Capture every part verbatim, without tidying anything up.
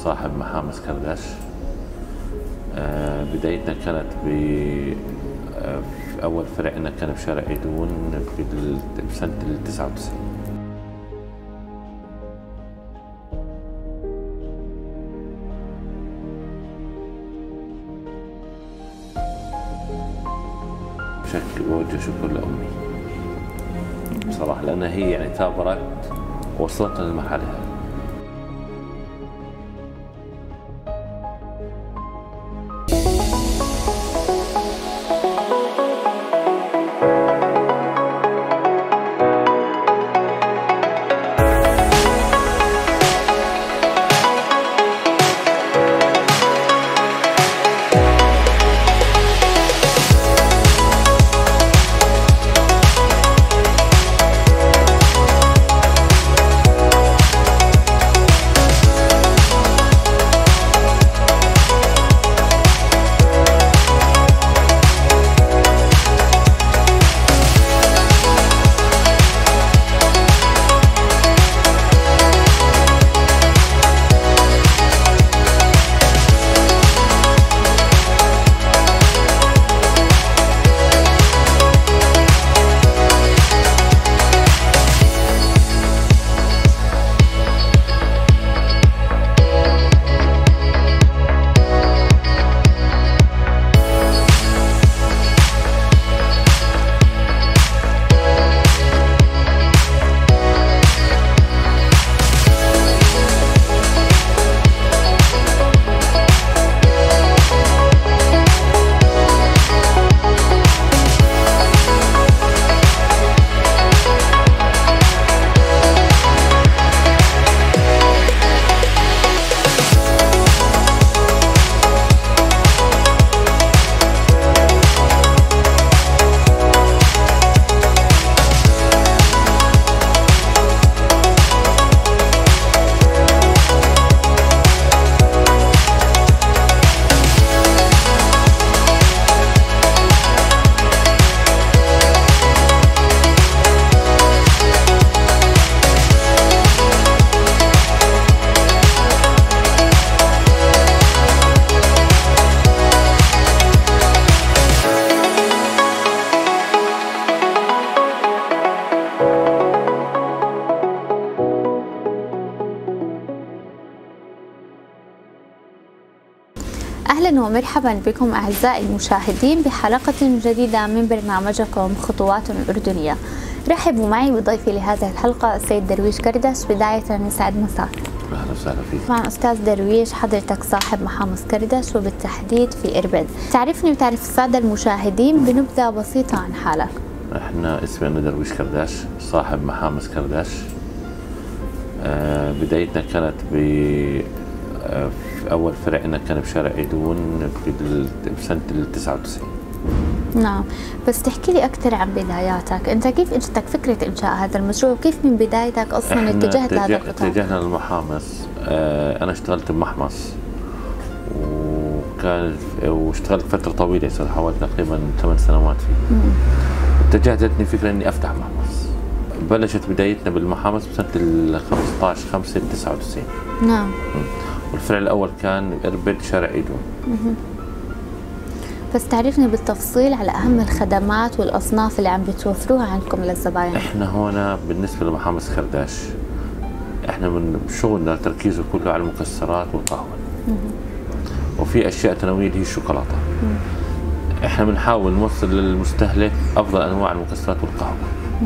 صاحب محامس كرداش. آه بدايتنا كانت ب آه في أول فرع لنا كان بشارع عيدون بسنة التسعة وتسعين. بشكل بوجه شكر لأمي بصراحة، لأنها هي يعني ثابرت ووصلتنا للمرحلة هذه. أهلا ومرحبا بكم أعزائي المشاهدين بحلقة جديدة من برنامجكم خطوات أردنية. رحبوا معي بضيفي لهذه الحلقة السيد درويش كرداش. بداية يسعد مساك. أهلا وسهلا فيك. طبعا أستاذ درويش، حضرتك صاحب محامس كرداش وبالتحديد في إربد. تعرفني وتعرف السادة المشاهدين بنبذة بسيطة عن حالك. احنا اسمي أنا درويش كرداش، صاحب محامس كرداش. آه بدايتنا كانت ب آه في أول فرع لنا كان بشارع عيدون بسنة التسعة وتسعين. نعم، بس تحكي لي أكثر عن بداياتك، أنت كيف اجتك فكرة إنشاء هذا المشروع وكيف من بدايتك أصلا اتجهت لهذا القطاع؟ اتجهنا للمحامس. آه أنا اشتغلت بمحمص وكان واشتغلت فترة طويلة، صار حوالي تقريبا ثمان سنوات فيه. اتجهت جتني فكرة إني أفتح محمص. بلشت بدايتنا بالمحامس بسنة ال خمسة عشر خمسة تسعة وتسعين. نعم. والفرع الأول كان إربد شارع عيدون. بس تعرفني بالتفصيل على أهم الخدمات والأصناف اللي عم بتوفروها عندكم للزباين. إحنا هون بالنسبة لمحامس كرداش، إحنا من شغلنا تركيزه كله على المكسرات والقهوة. وفي أشياء تنوية هي الشوكولاتة. مم. إحنا بنحاول نوصل للمستهلك أفضل أنواع المكسرات والقهوة.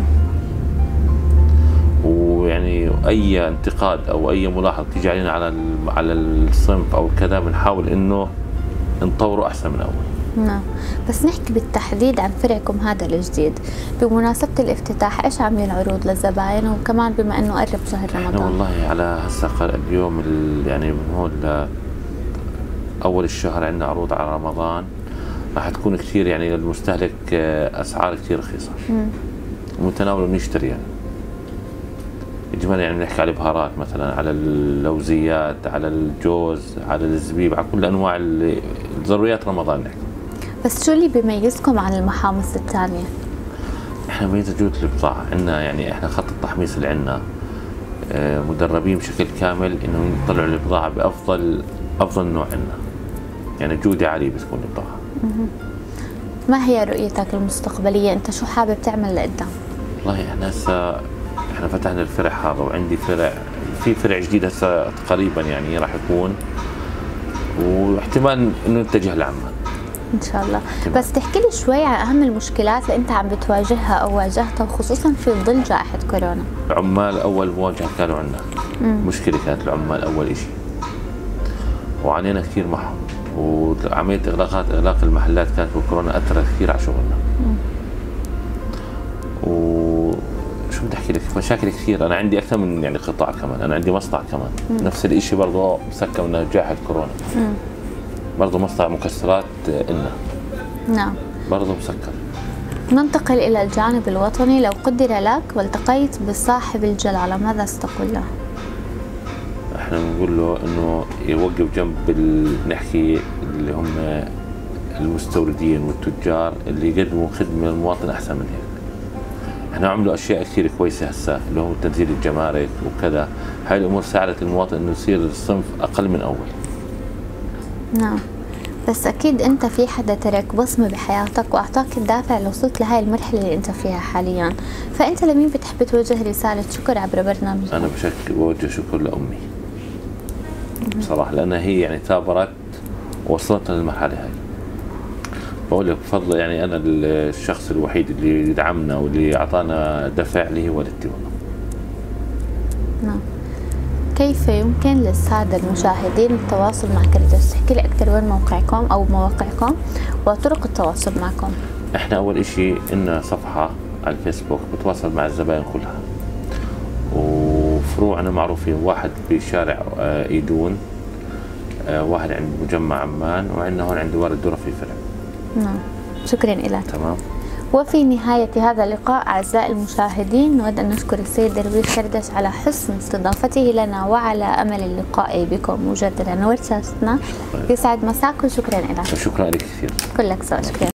ويعني أي انتقاد أو أي ملاحظة تيجي علينا على على الصنف أو كذا بنحاول إنه نطوره أحسن من أول. نعم، بس نحكي بالتحديد عن فرعكم هذا الجديد بمناسبة الافتتاح، ايش عاملين عروض للزباين؟ وكمان بما انه قرب شهر رمضان. احنا والله على هسه اليوم يعني من هون اول الشهر عندنا عروض على رمضان، راح تكون كثير يعني للمستهلك اسعار كثير رخيصة ومتناول انه يشتري. يعني اجمالا يعني بنحكي على البهارات مثلا، على اللوزيات، على الجوز، على الزبيب، على كل انواع ضروريات رمضان نحكي. بس شو اللي بيميزكم عن المحامص الثانية؟ احنا ميزة جودة البضاعة عندنا، يعني احنا خط التحميص اللي عندنا مدربين بشكل كامل انه يطلعوا البضاعه بافضل افضل نوع عندنا، يعني جوده عاليه بتكون البضاعه. ما هي رؤيتك المستقبليه؟ انت شو حابب تعمل لقدام؟ والله احنا هسه احنا فتحنا الفرع هذا، وعندي فرع في فرع جديد هسه قريبا يعني راح يكون، واحتمال انه نتجه لعمان ان شاء الله. بس تحكي لي شوي عن اهم المشكلات اللي انت عم بتواجهها او واجهتها، خصوصا في ظل جائحه كورونا. العمال اول مواجهه كانوا عندنا، مشكله كانت العمال اول شيء، وعانينا كثير معهم، وعمليه اغلاقات اغلاق المحلات كانت بالكورونا اثرت كثير على شغلنا. وشو بدي احكي لك، مشاكل كثير. انا عندي اكثر من يعني قطاع كمان، انا عندي مصنع كمان مم. نفس الشيء برضه مسكر من جائحه كورونا. مم. برضه مصنع مكسرات إلنا. نعم. برضه مسكر. ننتقل إلى الجانب الوطني. لو قدر لك والتقيت بصاحب الجلالة ماذا ستقول له؟ احنا بنقول له انه يوقف جنب نحكي اللي هم المستوردين والتجار اللي يقدموا خدمة للمواطن احسن من هيك. احنا عملوا اشياء كثير كويسة هسه اللي هو تنزيل الجمارك وكذا، هاي الامور ساعدت المواطن انه يصير الصنف اقل من اول. نعم، بس أكيد أنت في حدا ترك بصمة بحياتك وأعطاك الدافع لوصلت لهاي المرحلة اللي أنت فيها حاليا، فأنت لمين بتحب توجه رسالة شكر عبر برنامج؟ أنا بشكل بوجه شكر لأمي بصراحة، لأنها هي يعني ثابرت ووصلتنا للمرحلة هاي. بقول لك بفضل يعني أنا الشخص الوحيد اللي دعمنا واللي أعطانا دفع اللي هو والدتي والله. نعم. كيف يمكن للسادة المشاهدين التواصل مع كرداس؟ احكي لي أكثر وين موقعكم أو مواقعكم وطرق التواصل معكم. احنا أول إشي إلنا صفحة على الفيسبوك بتواصل مع الزبائن كلها، وفروعنا معروفين، واحد بشارع إيدون، واحد عند مجمع عمان، وعندنا هون عند وارد درة في فرع. نعم، شكرا لك. تمام. وفي نهاية هذا اللقاء أعزائي المشاهدين نود أن نشكر السيد درويش كرداس على حسن استضافته لنا وعلى أمل اللقاء بكم مجددا. نورتنا، يسعد مساك وشكرا لك. شكرا لك كثير. كلك سوا، شكرا.